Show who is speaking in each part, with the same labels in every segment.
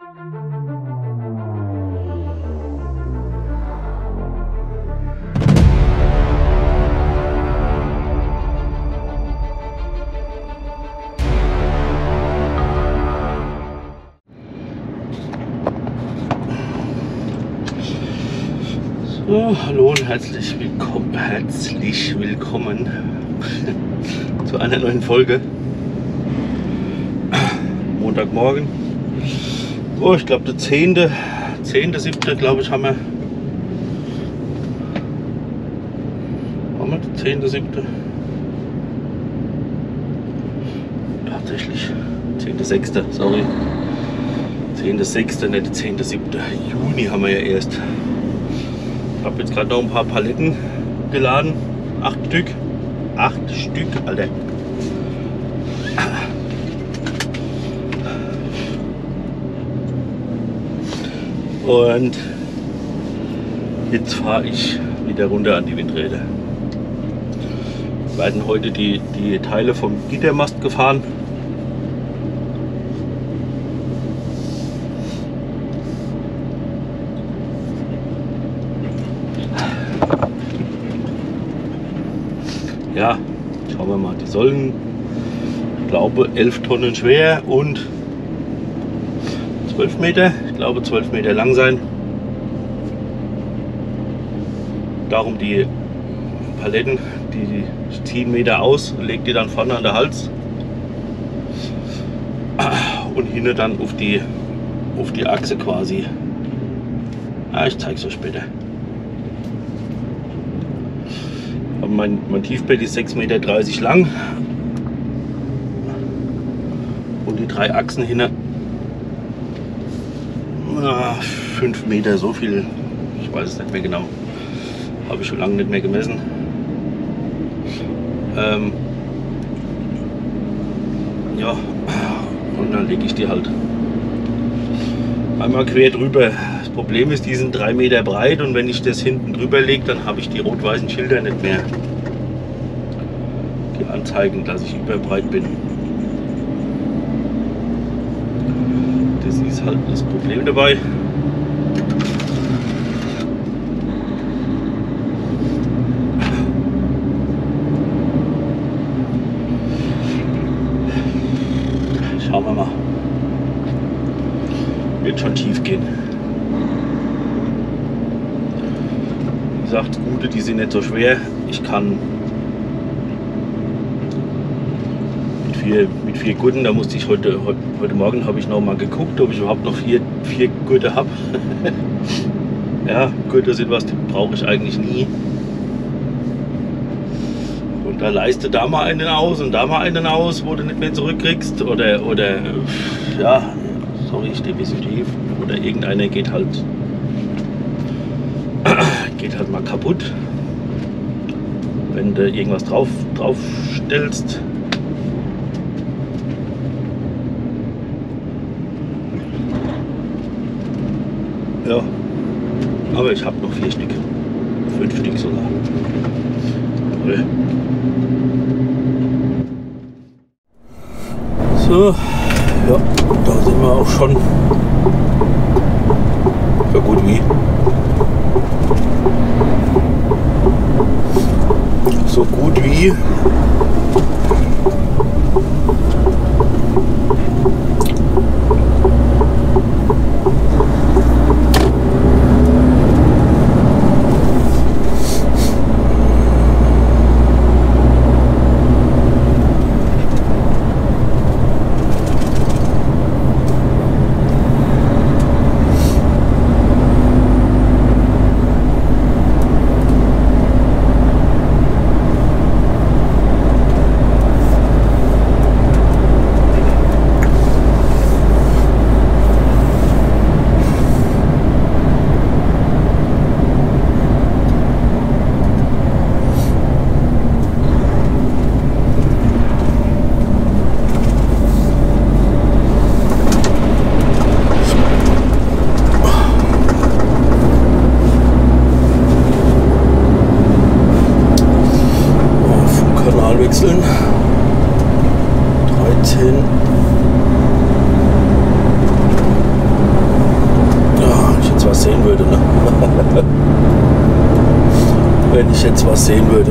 Speaker 1: So, hallo und herzlich willkommen zu einer neuen Folge. Montagmorgen. Oh, ich glaube der 10.7. glaube ich haben wir. Haben wir den 10.7. Tatsächlich. 10.6. sorry. 10.6. nicht 10.7. Juni haben wir ja erst. Ich habe jetzt gerade noch ein paar Paletten geladen. 8 Stück. 8 Stück, Alter. Und jetzt fahre ich wieder runter an die Windräder. Wir werden heute die Teile vom Gittermast gefahren. Ja, schauen wir mal. Die sollen, ich glaube, 11 Tonnen schwer und 12 Meter, ich glaube 12 Meter lang sein. Darum die Paletten, die ziehen Meter aus, legt die dann vorne an den Hals und hinten dann auf die Achse quasi. Ich zeige es euch später. Mein Tiefbett ist 6,30 Meter lang und die 3 Achsen hinten 5 Meter, so viel, ich weiß es nicht mehr genau, habe ich schon lange nicht mehr gemessen. Ja, und dann lege ich die halt einmal quer drüber. Das Problem ist, die sind 3 Meter breit und wenn ich das hinten drüber lege, dann habe ich die rot-weißen Schilder nicht mehr, die anzeigen, dass ich überbreit bin. Das ist halt das Problem dabei. Schauen wir mal. Wird schon tief gehen. Wie gesagt, das Gute, die sind nicht so schwer. Ich kann mit 4 Gurten, da musste ich heute Morgen habe ich noch mal geguckt, ob ich überhaupt noch 4 Gurte habe. Ja, Gurte sind was, die brauche ich eigentlich nie. Und da leiste da mal einen aus und da mal einen aus, wo du nicht mehr zurückkriegst. Oder ja, sorry, ich stehe ein bisschen tief. Oder irgendeiner geht halt mal kaputt, wenn du irgendwas drauf stellst. Ja, aber ich habe noch 4 Stück, 5 Stück sogar. So, ja, da sind wir auch schon so gut wie. So gut wie. was sehen würde, ne? Wenn ich jetzt was sehen würde.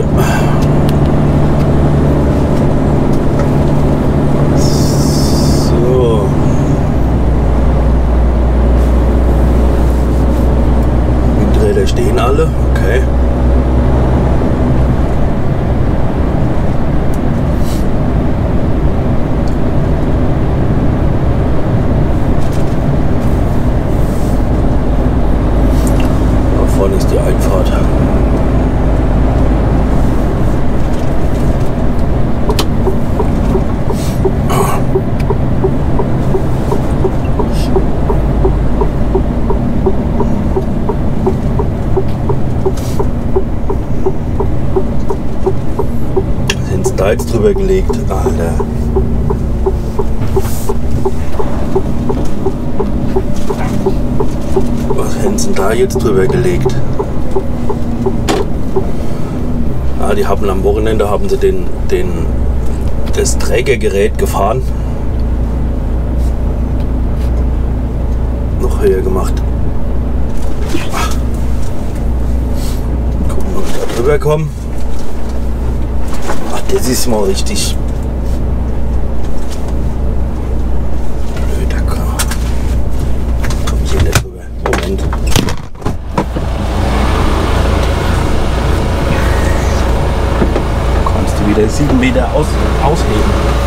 Speaker 1: So. Windräder stehen alle, okay. Da vorne ist die Einfahrt. Sind da jetzt drüber gelegt, Alter. Was hätten sie da jetzt drüber gelegt? Ah, die haben am Wochenende haben sie das Trägergerät gefahren. Noch höher gemacht. Gucken, ob wir da drüber kommen. Ach, das ist mal richtig. Blöder Kram. Komm ich hier nicht drüber. Moment. Kannst du wieder 7 Meter ausheben.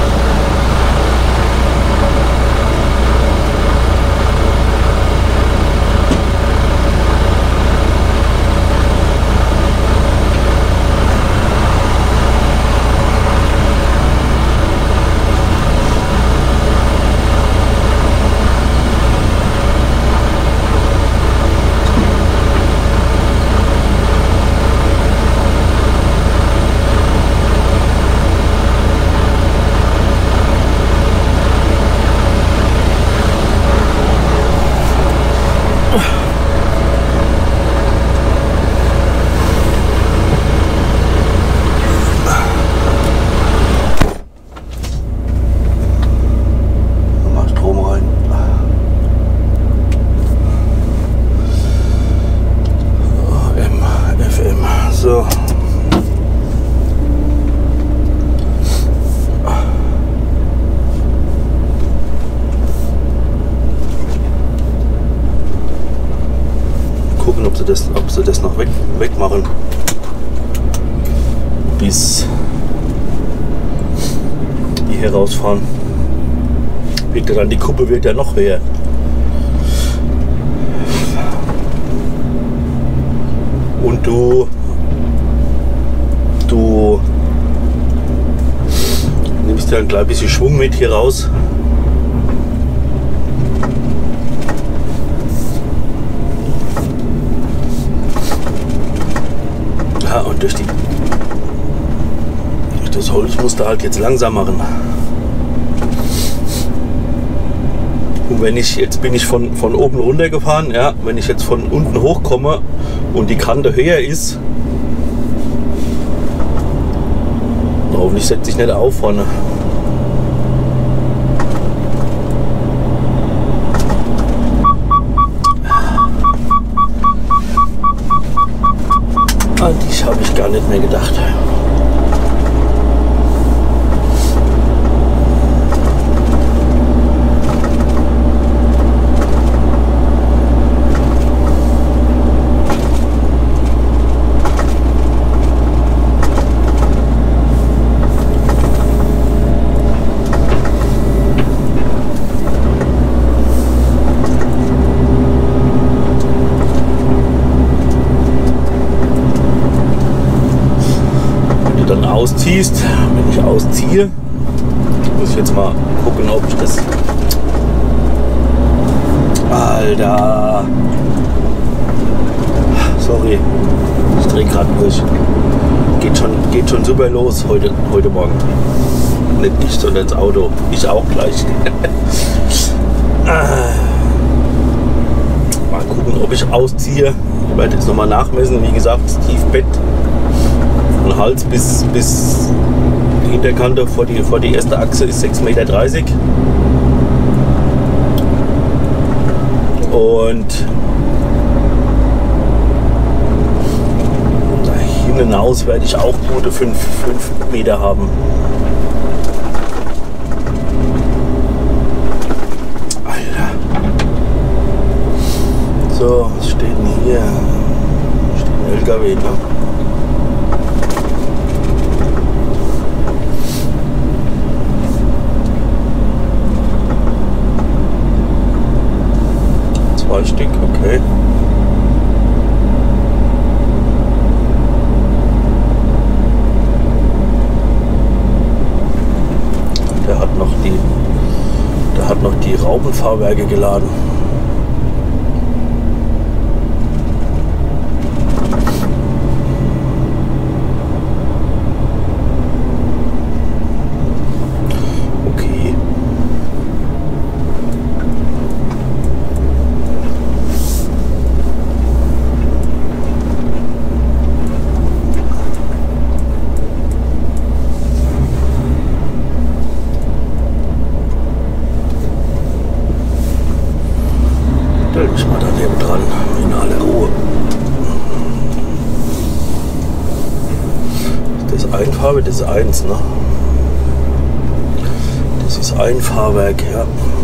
Speaker 1: So. Gucken, ob sie das noch wegmachen. Bis die hier rausfahren. Bitte dann, die Kuppe wird ja noch höher. Und du nimmst ja ein klein bisschen Schwung mit hier raus. Ja, und durch das Holz musst du halt jetzt langsam machen. Und wenn ich, jetzt bin ich von oben runter gefahren, ja, wenn ich jetzt von unten hochkomme und die Kante höher ist, hoffentlich setze ich nicht auf vorne. An dich habe ich gar nicht mehr gedacht. Ausziehst, wenn ich ausziehe, muss ich jetzt mal gucken, ob ich das. Alter, sorry, ich drehe gerade durch. Geht schon super los heute Morgen. Nicht ich, sondern das Auto. Ich auch gleich. Mal gucken, ob ich ausziehe. Ich werde jetzt nochmal nachmessen. Wie gesagt, das Tiefbett von Hals bis die Hinterkante vor die erste Achse ist 6,30 Meter. Und aus werde ich auch gute 5 Meter haben. Alter. So, was steht denn hier? Steht ein LKW, ne? Zwei Stück, okay. Der hat noch die Raupenfahrwerke geladen. Okay. Stell mich mal daneben dran, in aller Ruhe. Das ist Einfahrwerk, das ist eins, ne? Das ist ein Fahrwerk, ja.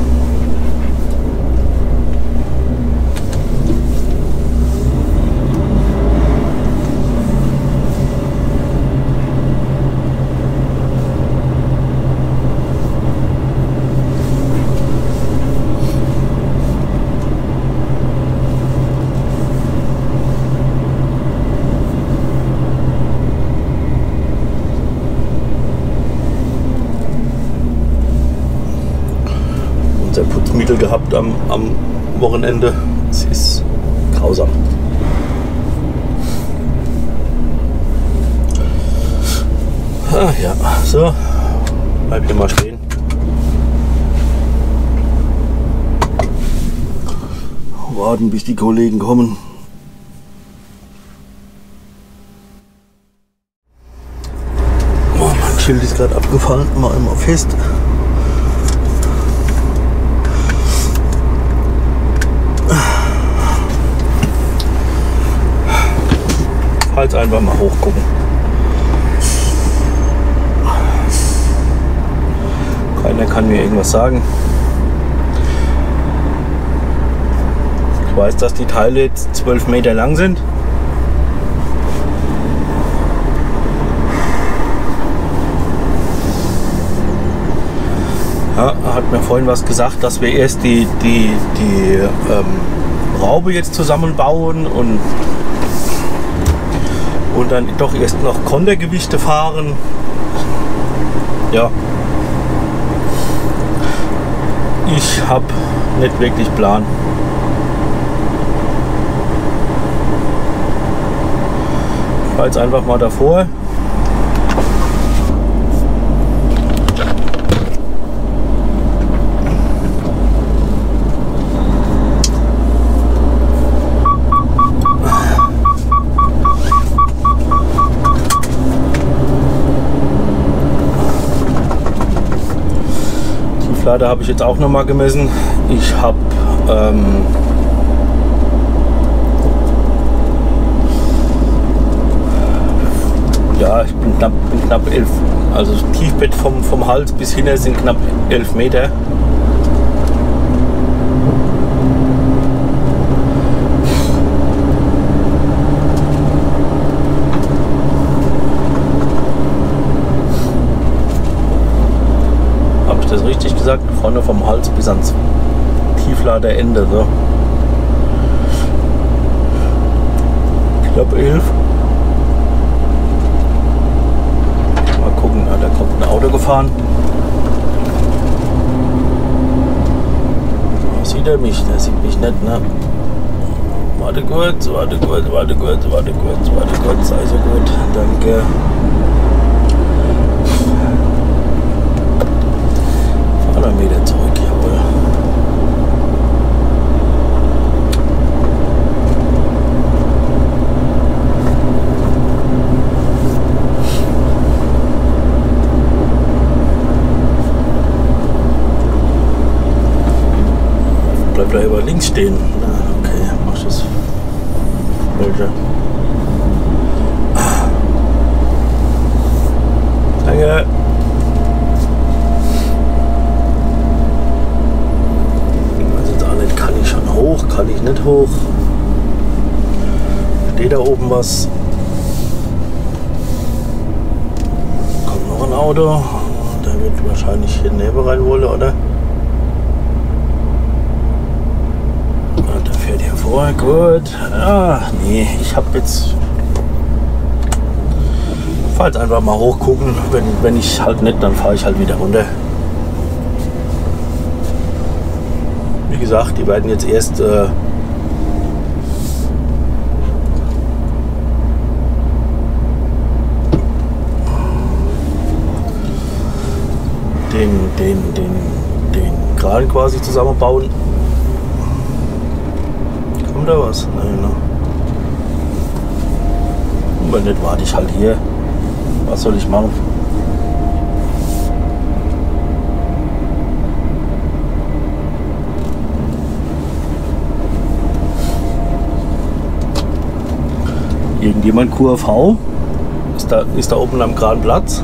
Speaker 1: Putzmittel gehabt am Wochenende. Es ist grausam. Ah, ja, so, bleib hier mal stehen. Warten, bis die Kollegen kommen. Oh, mein Schild ist gerade abgefallen, mal einmal fest. Halt einfach mal hochgucken. Keiner kann mir irgendwas sagen. Ich weiß, dass die Teile jetzt 12 Meter lang sind. Ja, er hat mir vorhin was gesagt, dass wir erst die Raube jetzt zusammenbauen und dann doch erst noch Kontergewichte fahren. Ja. Ich habe nicht wirklich Plan. Ich war jetzt einfach mal davor. Da habe ich jetzt auch noch mal gemessen. Ich habe ja, ich bin knapp 11. Also das Tiefbett vom Hals bis hinten sind knapp 11 Meter. Das richtig gesagt, vorne vom Hals bis ans Tiefladerende, so. Knapp 11. Mal gucken, da kommt ein Auto gefahren. Sieht er mich? Der sieht mich nicht, ne? Warte kurz, sei so gut, danke. Meter zurück, jawohl. Bleibt da über links stehen. Okay, mach das. Welche? Danke. Ich weiß jetzt auch nicht, kann ich schon hoch, kann ich nicht hoch. Steht da oben was? Kommt noch ein Auto. Der wird wahrscheinlich hier neben rein wollen, oder? Ah, der fährt hier vor. Gut. Ah, nee, ich habe jetzt... Ich fahre jetzt einfach mal hochgucken. Wenn ich halt nicht, dann fahre ich halt wieder runter. Wie gesagt, die werden jetzt erst... den Kran quasi zusammenbauen. Kommt da was? Nein, ne? Und wenn nicht, warte ich halt hier. Was soll ich machen? Irgendjemand QRV? Ist da oben am Kran Platz?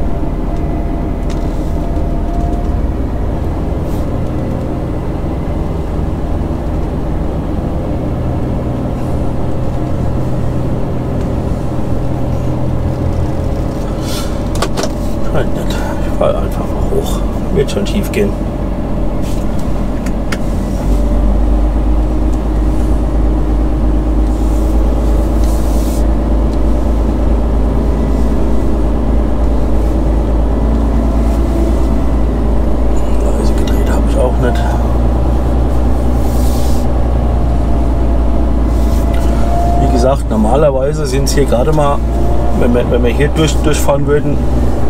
Speaker 1: Ich fahre einfach mal hoch. Wird schon schief gehen. Leise gedreht habe ich auch nicht. Wie gesagt, normalerweise sind es hier gerade mal, wenn wir hier durchfahren würden,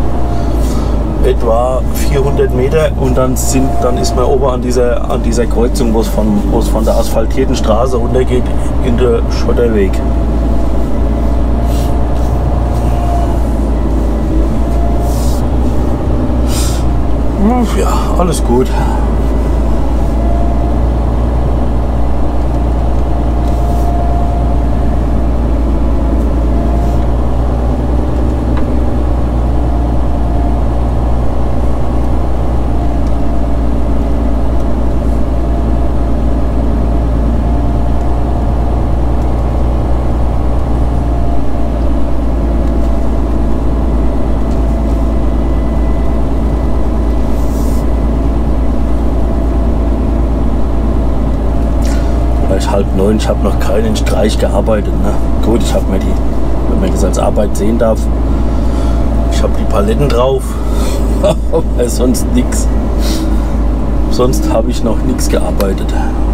Speaker 1: etwa 400 Meter und dann ist man oben an dieser Kreuzung, wo es von der asphaltierten Straße runtergeht in den Schotterweg. Ja, alles gut. Halb 9, ich habe noch keinen Streich gearbeitet. Ne? Gut, ich habe mir wenn man das als Arbeit sehen darf, ich habe die Paletten drauf, aber sonst nichts. Sonst habe ich noch nichts gearbeitet.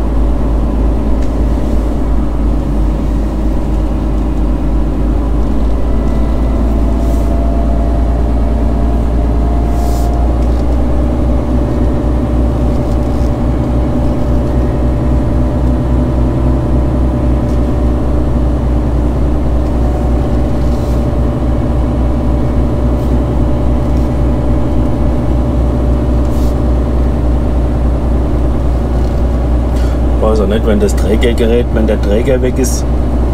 Speaker 1: Also nicht, wenn das Trägergerät, wenn der Träger weg ist,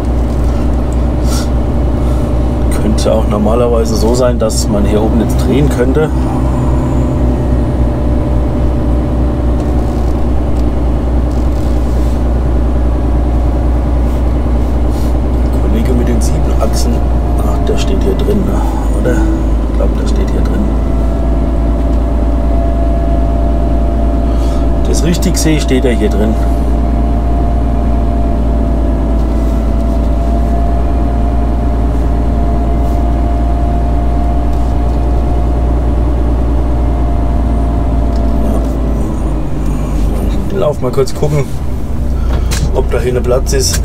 Speaker 1: könnte auch normalerweise so sein, dass man hier oben jetzt drehen könnte. Der Kollege mit den 7 Achsen, ach, der steht hier drin, ne? Oder? Ich glaube, der steht hier drin. Das richtig sehe, steht er hier drin. Lauf mal kurz gucken, ob da hier ein Platz ist.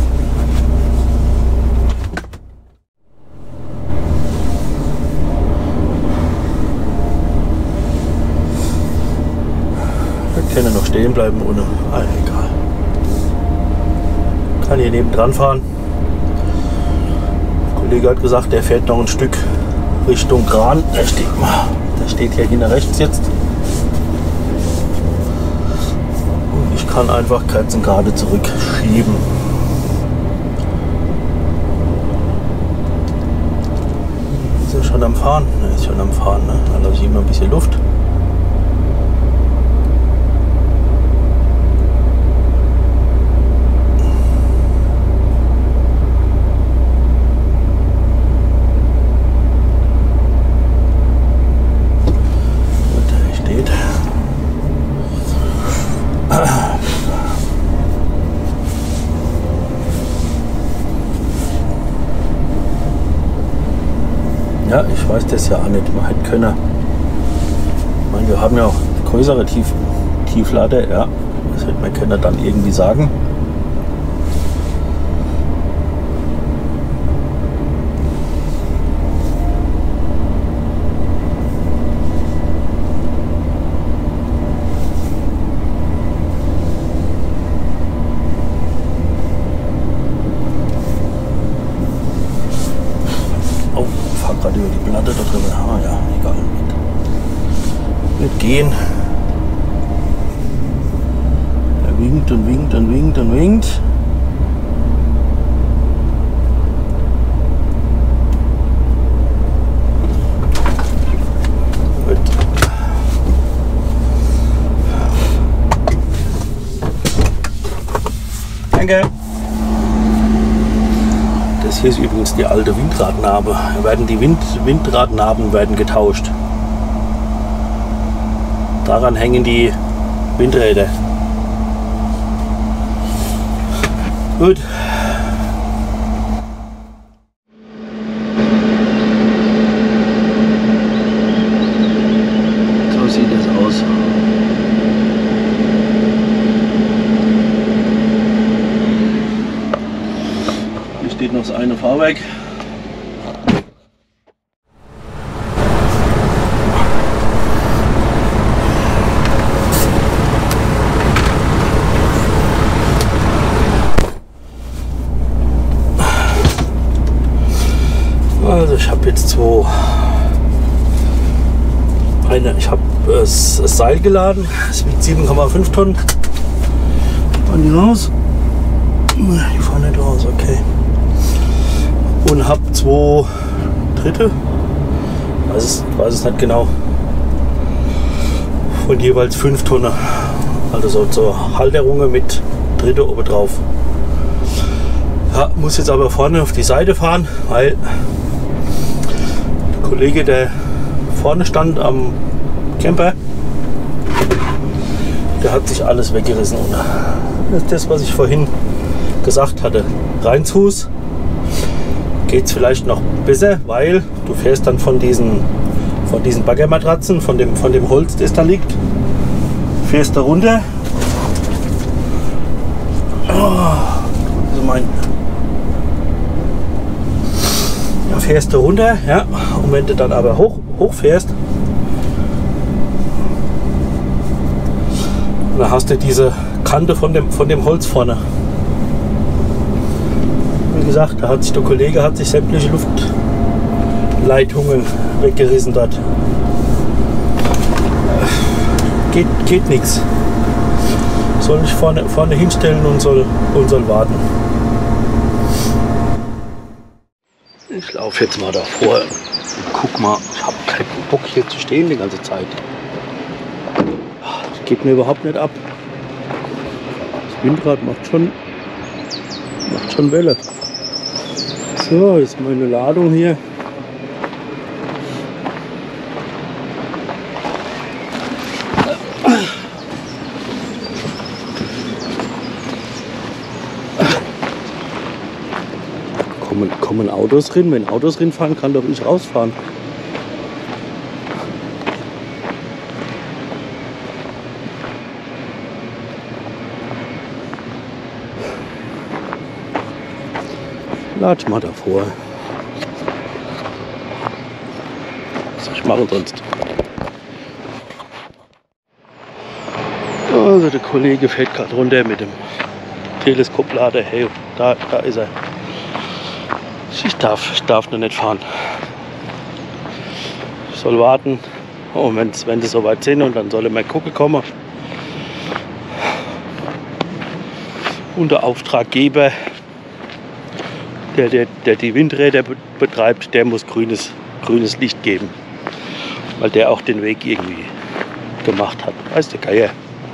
Speaker 1: Da kann er noch stehen bleiben ohne. Ah, egal. Kann hier nebendran fahren. Der Kollege hat gesagt, der fährt noch ein Stück Richtung Kran. Der steht hier hinten rechts jetzt. Ich kann einfach kerzengerade zurückschieben. schon am Fahren? Er ist schon am Fahren, ne? Da lasse ich ihm ein bisschen Luft. Ja, ich weiß das ja auch nicht. Man hätte können. Ich meine, wir haben ja auch größere Tieflader, ja. Das hätte man können dann irgendwie sagen. Über die Platte da drüber. Ah ja, egal. Wird gehen. Er winkt und winkt und winkt und winkt. Gut. Danke. Das hier ist übrigens die alte Windradnabe. Die Windradnaben werden getauscht. Daran hängen die Windräder. Gut. So sieht es aus. Steht noch das eine Fahrwerk. Also ich habe jetzt ich habe das Seil geladen, es wiegt 7,5 Tonnen. Fahren die raus? Die fahren nicht raus, okay. Und habe 2 Dritte, weiß es nicht genau, von jeweils 5 Tonnen. Also so Halterungen mit Dritte oben drauf. Ja, muss jetzt aber vorne auf die Seite fahren, weil der Kollege, der vorne stand am Camper, der hat sich alles weggerissen. Und das ist das, was ich vorhin gesagt hatte. Rein zu Fuß geht es vielleicht noch besser, weil du fährst dann von diesen Baggermatratzen, von dem Holz, das da liegt, fährst da runter. Also ja, fährst du runter, ja, und wenn du dann aber hoch fährst, dann hast du diese Kante von dem Holz vorne. Wie gesagt, da hat sich der Kollege sämtliche Luftleitungen weggerissen dort. Geht nichts. Soll ich vorne hinstellen und soll warten. Ich laufe jetzt mal davor und guck mal. Ich habe keinen Bock hier zu stehen die ganze Zeit. Das geht mir überhaupt nicht ab. Das Windrad macht schon Welle. So, ist meine Ladung hier. Kommen Autos rein? Wenn Autos reinfahren, kann doch ich rausfahren. Latsch mal davor. Was soll ich machen sonst? Also der Kollege fährt gerade runter mit dem Teleskoplader. Hey, da ist er. Ich darf noch nicht fahren. Ich soll warten. Oh, wenn sie soweit sind, und dann soll er mal gucken kommen. Und der Auftraggeber, der die Windräder betreibt, der muss grünes grünes Licht geben, weil der auch den Weg irgendwie gemacht hat. Weiß der Geier.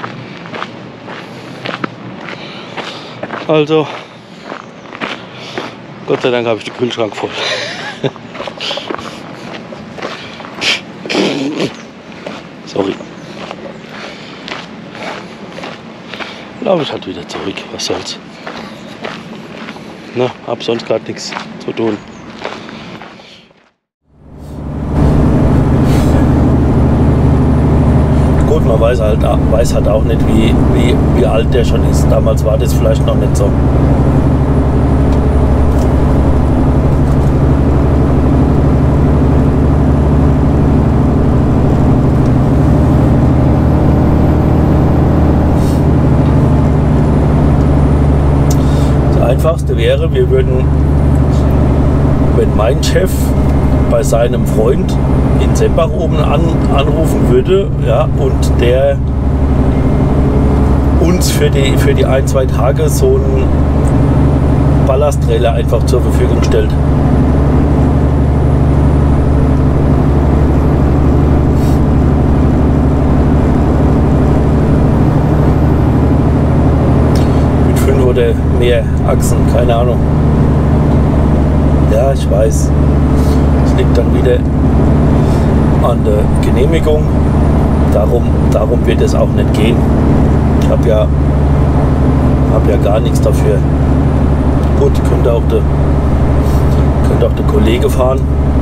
Speaker 1: Also, Gott sei Dank habe ich den Kühlschrank voll. Sorry. Laufe ich halt wieder zurück. Was soll's. Na, hab sonst gerade nichts zu tun. Gut, man weiß halt auch nicht, wie alt der schon ist. Damals war das vielleicht noch nicht so. Das Einfachste wäre, wir würden, wenn mein Chef bei seinem Freund in Sempach oben anrufen würde, ja, und der uns für die 1-2 Tage so einen Ballasttrailer einfach zur Verfügung stellt. Oder mehr Achsen, keine Ahnung. Ja, ich weiß. Es liegt dann wieder an der Genehmigung. Darum wird es auch nicht gehen. Ich habe ja gar nichts dafür. Gut, könnte auch der Kollege fahren.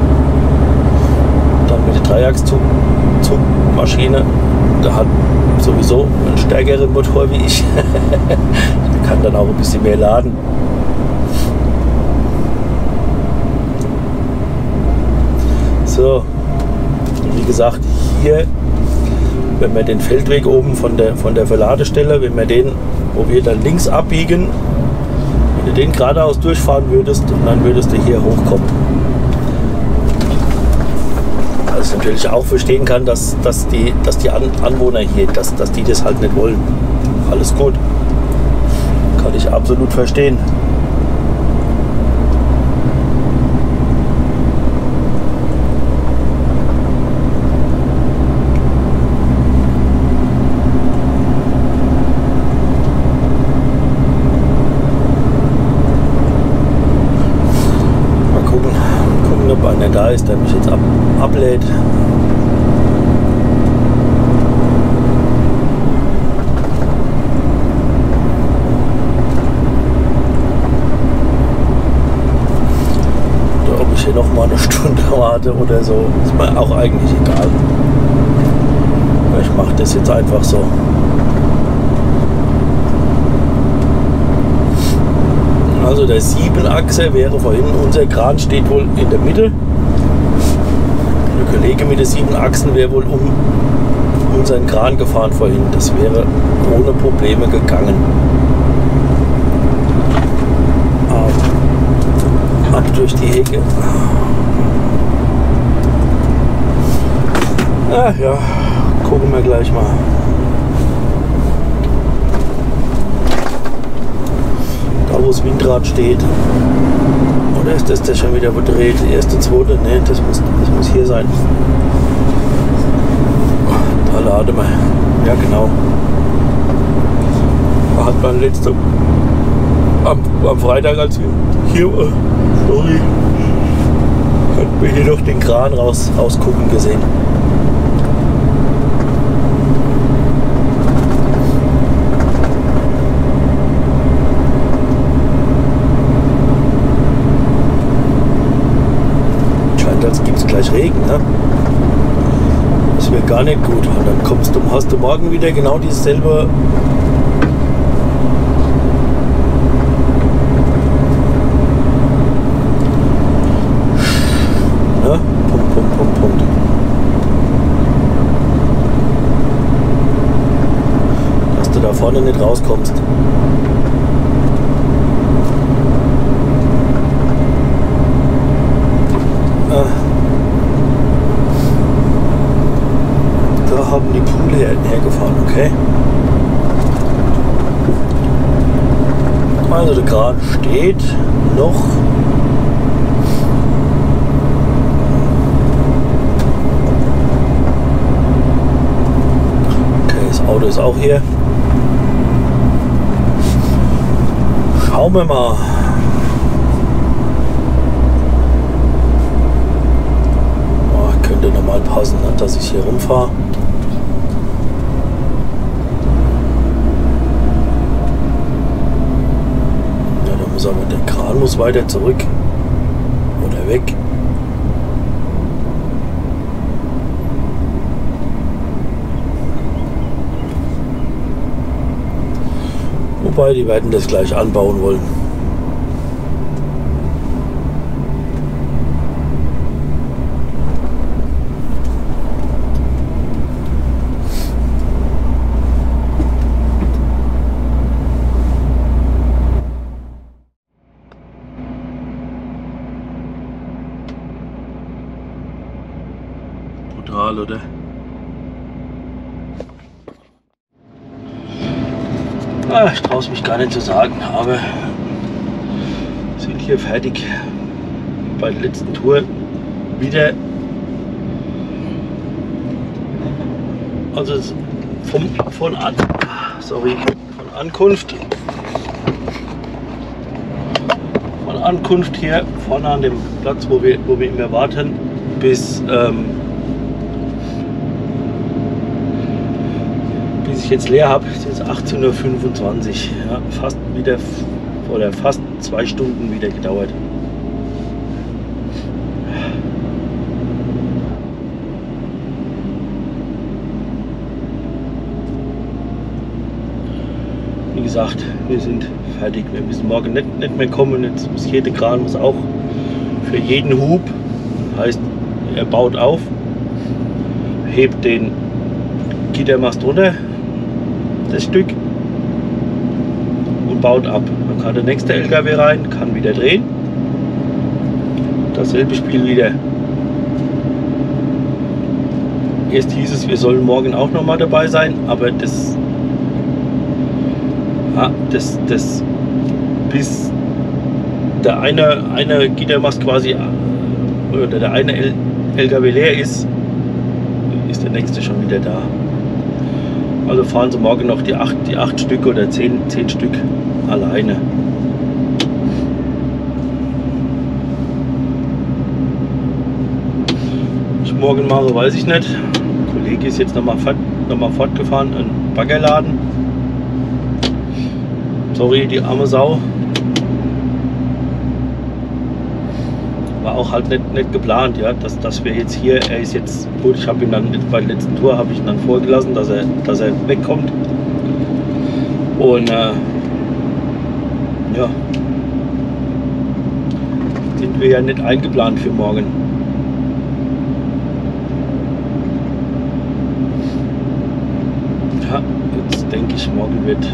Speaker 1: Dann mit der Dreiachszugmaschine. Der hat sowieso einen stärkeren Motor wie ich. Der kann dann auch ein bisschen mehr laden. So, wie gesagt, hier, wenn wir den Feldweg oben von der Verladestelle, wenn wir den, wo wir dann links abbiegen, wenn du den geradeaus durchfahren würdest, dann würdest du hier hochkommen. Was ich natürlich auch verstehen kann, dass die Anwohner hier, dass die das halt nicht wollen. Alles gut. Kann ich absolut verstehen. Mal gucken, ob einer da ist, der mich jetzt ablädt. Noch mal eine Stunde warte oder so, ist mir auch eigentlich egal. Ich mache das jetzt einfach so. Also der 7-Achser wäre vorhin, unser Kran steht wohl in der Mitte. Der Kollege mit den 7 Achsen wäre wohl um unseren Kran gefahren vorhin. Das wäre ohne Probleme gegangen. Ab durch die Hecke. Ach ja, gucken wir gleich mal. Da wo das Windrad steht. Oder ist das schon wieder verdreht? Erste, zweite? Ne, das muss hier sein. Da laden wir. Ja genau. Da hat man letzte am Freitag, als wir hier hat man hier noch den Kran rausgucken gesehen. Scheint, als gibt es gleich Regen, ne? Das wäre gar nicht gut. Und dann hast du morgen wieder genau dieselbe. Punkt. Dass du da vorne nicht rauskommst. Da haben die Poole hergefahren, okay. Also der Kran steht noch. Auto ist auch hier. Schauen wir mal. Oh, könnte normal passen, dass ich hier rumfahre. Ja, da muss aber der Kran muss weiter zurück oder weg. Wobei, die werden das gleich anbauen wollen. Brutal, oder? Ich traue es mich gar nicht zu sagen, aber sind hier fertig bei der letzten Tour wieder. Also von Ankunft hier vorne an dem Platz, wo wir immer warten, bis ich jetzt leer habe, ist jetzt 18:25 Uhr. Ja, fast 2 Stunden wieder gedauert. Wie gesagt, wir sind fertig. Wir müssen morgen nicht mehr kommen. Jetzt muss jeder Kran muss auch für jeden Hub, heißt, er baut auf, hebt den Gittermast runter, das Stück, und baut ab. Dann kann der nächste LKW rein, kann wieder drehen. Dasselbe Spiel wieder. Erst hieß es, wir sollen morgen auch noch mal dabei sein, aber das bis der eine Gittermast quasi oder der eine LKW leer ist der nächste schon wieder da. Also fahren sie morgen noch die 8 Stück oder 10 Stück alleine. Was ich morgen mache, weiß ich nicht. Der Kollege ist jetzt noch mal fortgefahren, ein Baggerladen. Sorry, die arme Sau. War auch halt nicht geplant, ja, dass wir jetzt hier, er ist jetzt, gut, ich habe ihn dann bei der letzten Tour habe ich ihn dann vorgelassen, dass er wegkommt. Und ja, sind wir ja nicht eingeplant für morgen. Ja, jetzt denke ich, morgen wird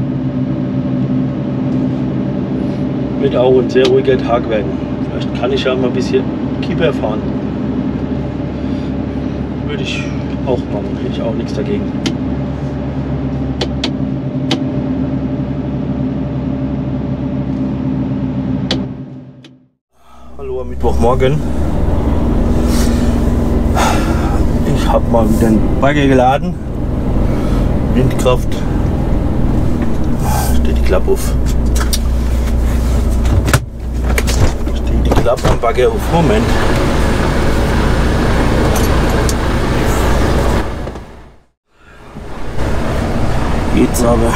Speaker 1: auch ein sehr ruhiger Tag werden. Vielleicht kann ich ja mal ein bisschen Keeper fahren. Würde ich auch machen, hätte ich auch nichts dagegen. Hallo am Mittwochmorgen. Ich habe mal wieder einen Bagger geladen. Windkraft. Steht die Klappe auf. Ab am Bagger auf. Moment. Geht's aber.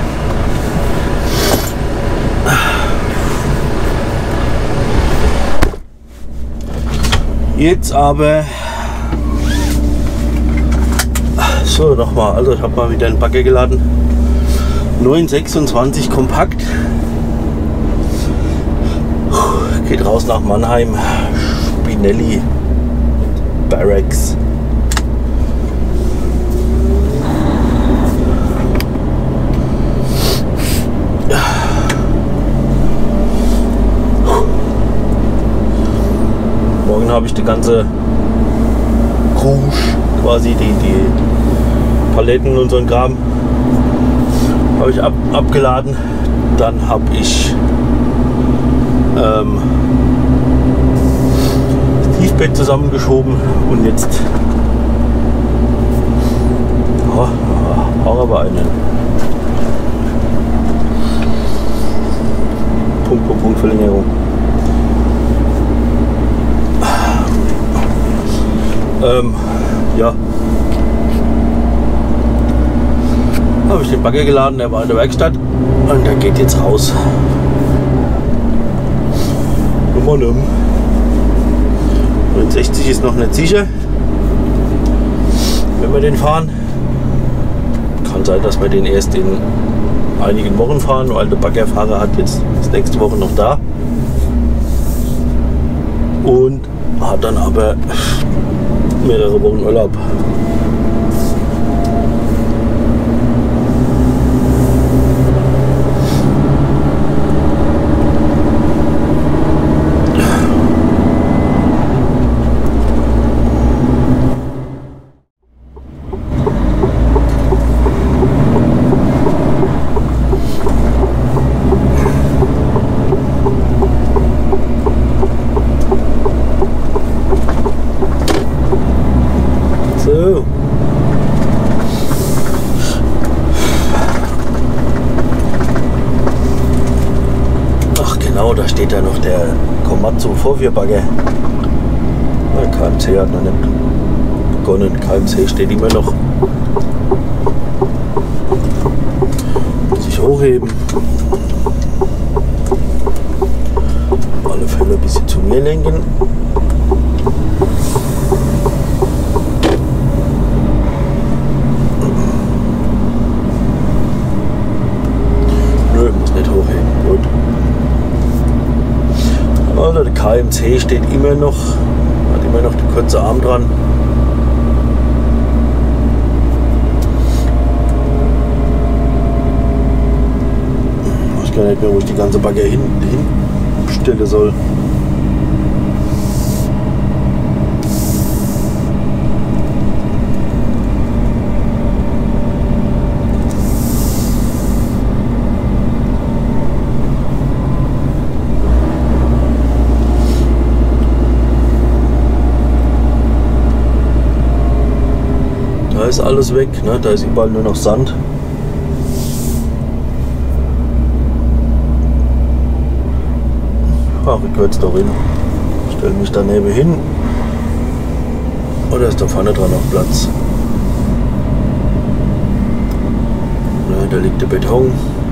Speaker 1: Jetzt aber. So, nochmal. Also ich habe mal wieder einen Bagger geladen. 926 kompakt. Geht raus nach Mannheim, Spinelli, Barracks. Morgen habe ich die ganze Rouge, quasi die Paletten und so ein Kram, habe ich abgeladen. Dann habe ich das Tiefbett zusammengeschoben und jetzt brauche aber einen. Punkt, Verlängerung. Ja. Habe ich den Bagger geladen, der war in der Werkstatt und der geht jetzt raus. Nummer 60 ist noch nicht sicher, wenn wir den fahren. Kann sein, dass wir den erst in einigen Wochen fahren, weil der Baggerfahrer hat jetzt ist nächste Woche noch da und hat dann aber mehrere Wochen Urlaub. So. Ach genau, da steht ja noch der Komatsu Vorführbagger. Der KMC hat noch nicht begonnen. KMC steht immer noch. Muss ich hochheben. Auf alle Fälle ein bisschen zu mir lenken. Also der KMC steht immer noch, hat immer noch den kurzen Arm dran. Ich weiß gar nicht mehr, wo ich die ganze Bagger hinstellen soll. Da ist alles weg, ne? Da ist überall nur noch Sand. Ach, ich gehöre jetzt da rein. Stelle mich daneben hin. Oder ist da vorne dran noch Platz? Ja, da liegt der Beton.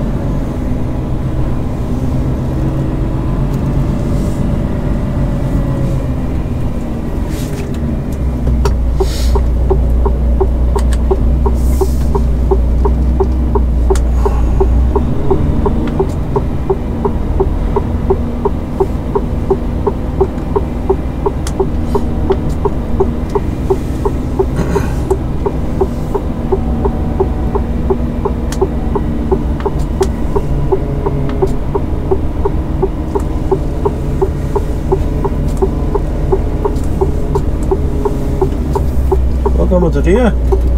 Speaker 1: Kommen wir zu dir?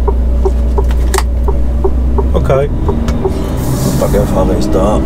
Speaker 1: Okay. Der Baggerfahrer ist da.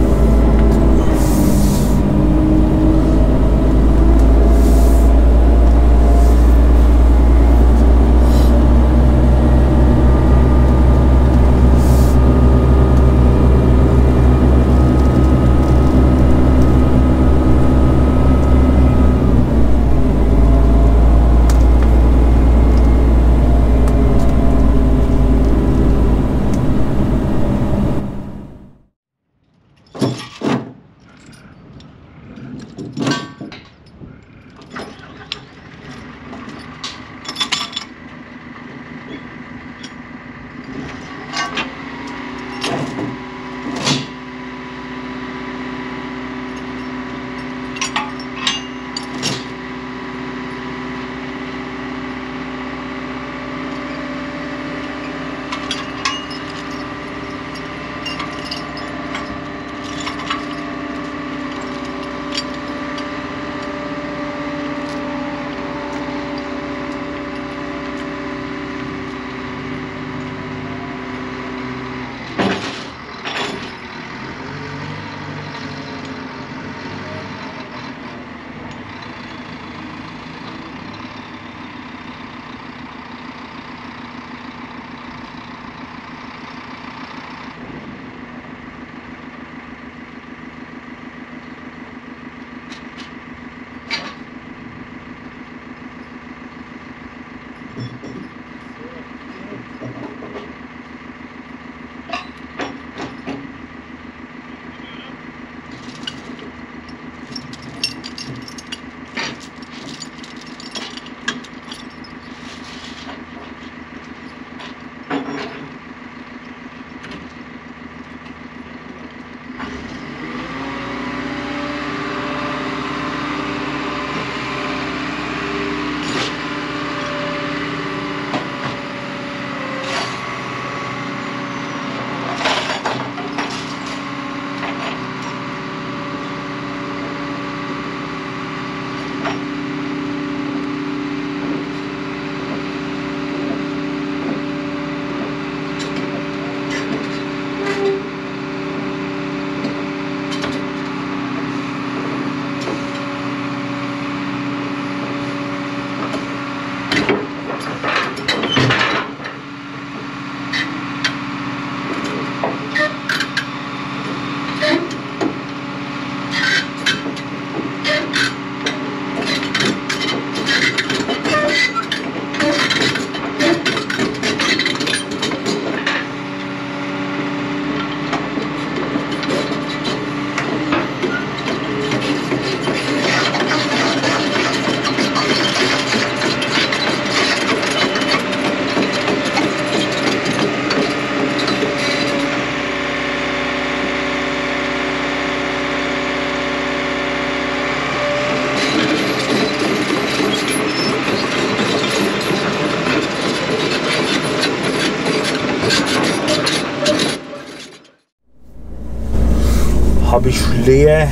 Speaker 1: habe ich leer.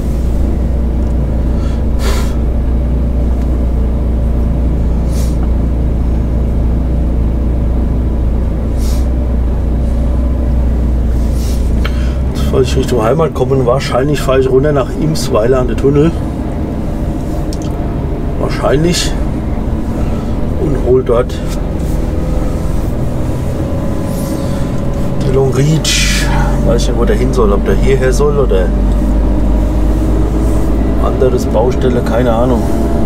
Speaker 1: Jetzt fahre ich Richtung Heimat kommen. Wahrscheinlich fahre ich runter nach Imsweiler an den Tunnel. Wahrscheinlich. Und hol dort Long Reach. Weiß nicht, wo der hin soll, ob der hierher soll oder anderes Baustelle, keine Ahnung.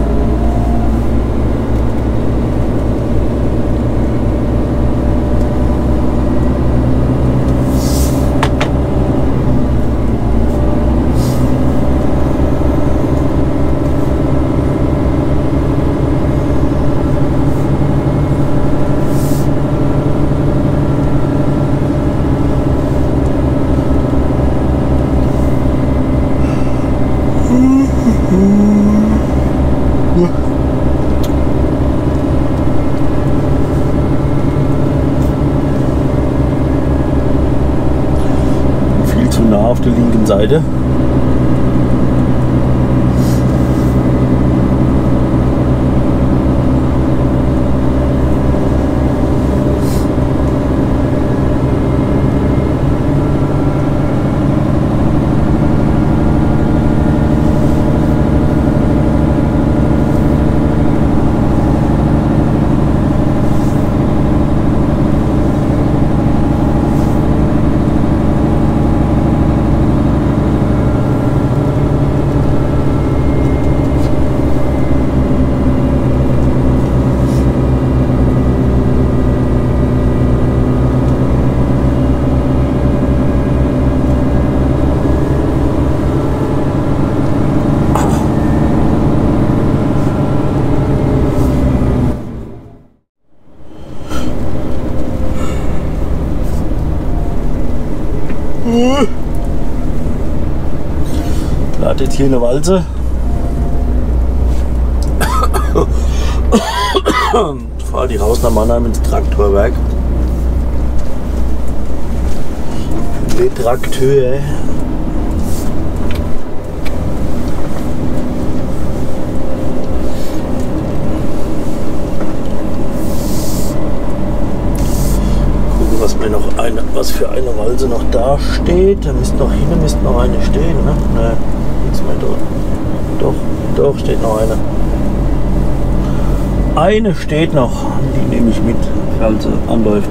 Speaker 1: Viel zu nah auf der linken Seite. Lade jetzt hier eine Walze. Fahre die raus nach Mannheim ins Traktorwerk. Le Trakteur. Was für eine Walze noch da steht. Da müsste noch hinten müsste noch eine stehen, ne? Ne, nichts mehr da. Doch, steht noch eine. Eine steht noch. Die nehme ich mit, falls sie anläuft.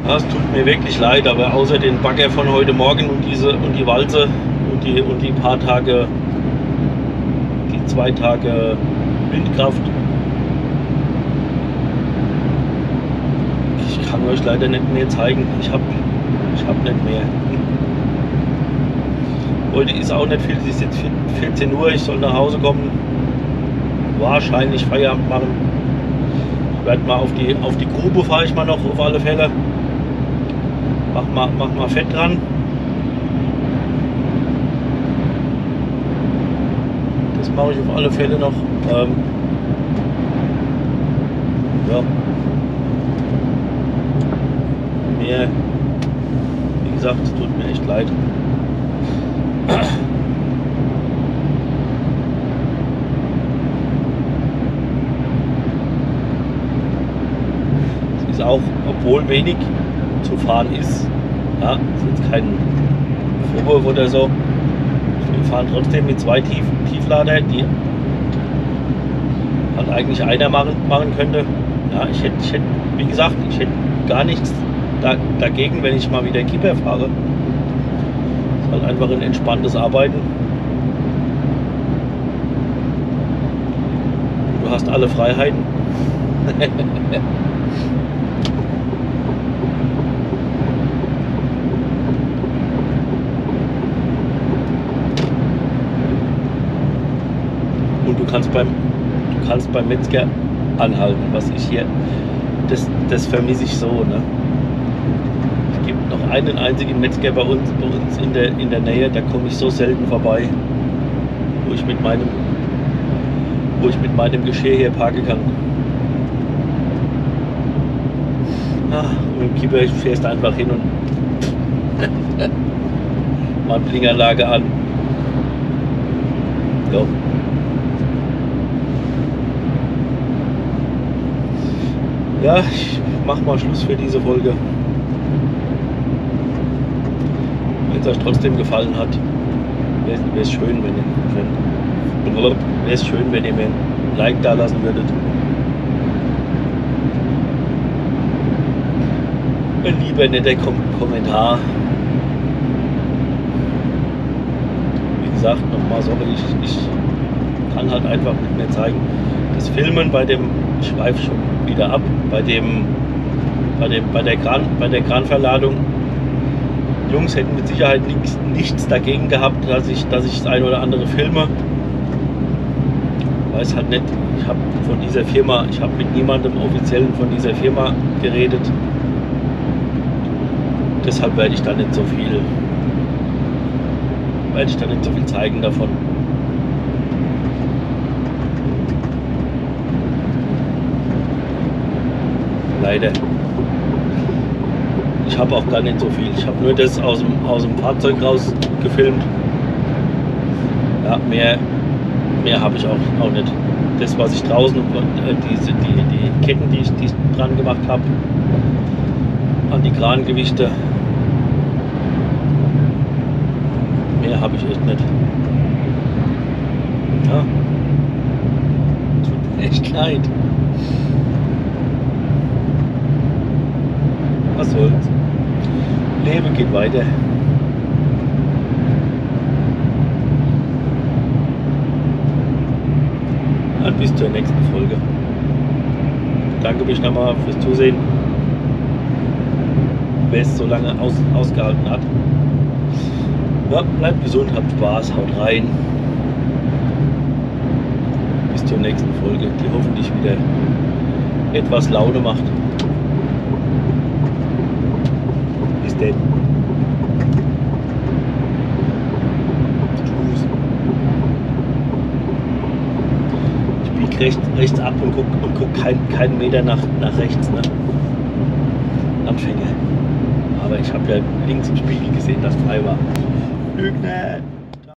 Speaker 1: Ja, es tut mir wirklich leid, aber außer den Bagger von heute Morgen und die Walze und die paar Tage, die 2 Tage Windkraft, ich kann euch leider nicht mehr zeigen. Ich hab nicht mehr. Heute ist auch nicht viel, es ist jetzt 14 Uhr, ich soll nach Hause kommen, wahrscheinlich Feierabend machen. Ich werde mal auf die Grube, fahre ich mal noch auf alle Fälle. Mach mal Fett dran. Das mache ich auf alle Fälle noch. Ja. Mehr, wie gesagt, es tut mir echt leid. Es ist auch, obwohl wenig zu fahren ist, ja, ist jetzt kein Vorwurf oder so. Wir fahren trotzdem mit 2 Tieflader, die halt eigentlich einer machen könnte. Ja, ich hätte, wie gesagt, ich hätte gar nichts dagegen, wenn ich mal wieder Kipper fahre. Ist halt einfach ein entspanntes Arbeiten. Du hast alle Freiheiten. Und du kannst beim Metzger anhalten, was ich hier, das vermisse ich so, ne? Es gibt noch einen einzigen Metzger bei uns in der Nähe, da komme ich so selten vorbei, wo ich mit meinem Geschirr hier parken kann. Und im Kipper fährst du einfach hin und mal Blinganlage an. Jo. Ja, ich mach mal Schluss für diese Folge. Wenn es euch trotzdem gefallen hat, wäre es schön, wenn ihr mir ein Like da lassen würdet. Ein lieber netter Kommentar. Wie gesagt, nochmal, sorry, ich kann halt einfach nicht mehr zeigen. Das Filmen ich schweife schon wieder ab, bei der Kranverladung. Jungs hätten mit Sicherheit nichts dagegen gehabt, dass ich das ein oder andere filme. Weiß halt nicht, ich habe mit niemandem offiziellen von dieser Firma geredet. Deshalb werde ich da nicht so viel zeigen davon. Leider. Ich habe auch gar nicht so viel. Ich habe nur das aus dem Fahrzeug raus gefilmt. Ja, mehr habe ich auch nicht. Das, was ich draußen, die Ketten, die ich dran gemacht habe, an die Krangewichte, mehr habe ich echt nicht. Ja. Tut mir echt leid. Was soll's? Leben geht weiter. Und bis zur nächsten Folge. Danke mich nochmal fürs Zusehen. Wer es so lange ausgehalten hat. Ja, bleibt gesund, habt Spaß, haut rein. Bis zur nächsten Folge, die hoffentlich wieder etwas Laune macht. Bis denn. Tschüss. Ich biege rechts ab und guck keinen Meter nach rechts. Ne? Anfänger. Aber ich habe ja links im Spiegel gesehen, dass frei war. Lügner!